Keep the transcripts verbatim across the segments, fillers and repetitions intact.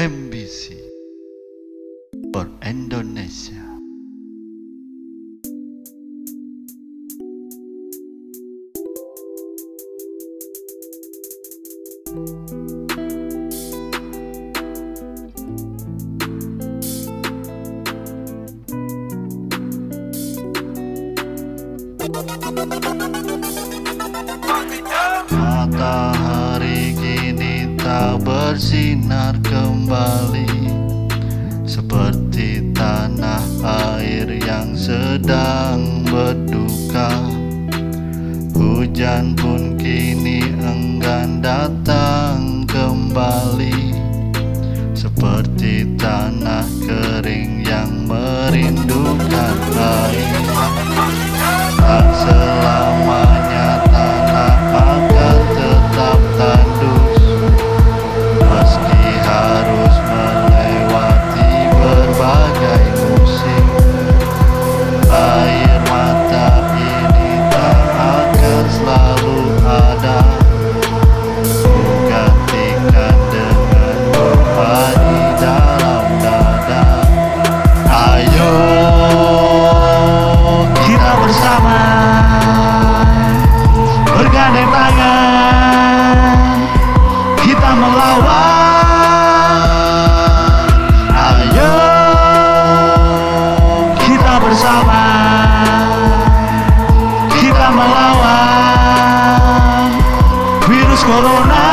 M B C for Indonesia. Matahari kini tak bersinar kembali, seperti tanah air yang sedang berduka. Hujan pun kini enggan datang kembali, seperti tanah kering yang merindukan air. Tak selamanya tanah akan tetap tandus, meski harus melewati berbagai musim. Air mata ini tak akan selalu ada, ku gantikan dengan doa di dalam dada. Ayo kita bersama bergandeng tangan, kita melawan. Ayo kita bersama, kita melawan virus corona.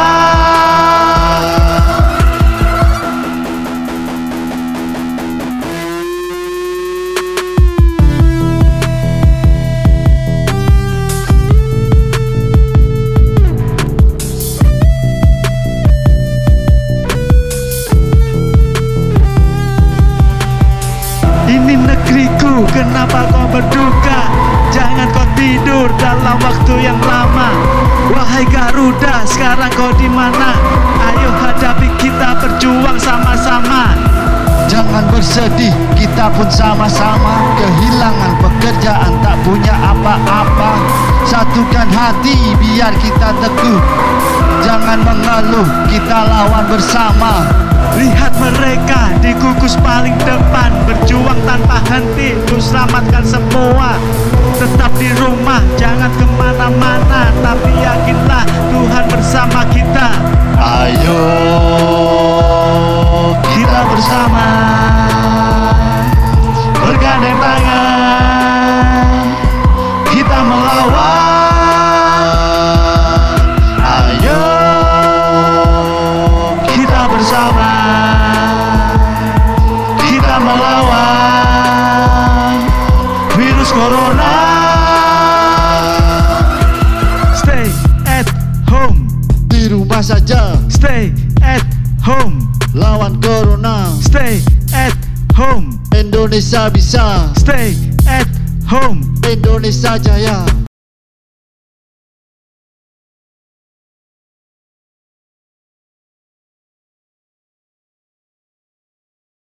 Ini negeriku, kenapa kau berduka? Jangan kau tidur dalam waktu yang lama. Wahai Garuda, sekarang kau di mana? Ayo hadapi, kita berjuang sama-sama. Jangan bersedih, kita pun sama-sama kehilangan pekerjaan, tak punya apa-apa. Satukan hati biar kita teguh, jangan mengeluh, kita lawan bersama. Lihat mereka di gugus paling depan, berjuang tanpa henti untuk selamatkan semua. Tetap di rumah, jangan kemana-mana, tapi yakinlah Tuhan bersama kita. Ayo kita bersama bergandeng tangan, kita melawan. Ayo kita bersama, kita melawan virus corona. Stay at home, Di rumah saja, stay at home, lawan corona. stay at home, Indonesia bisa, stay at home. Indonesia jaya.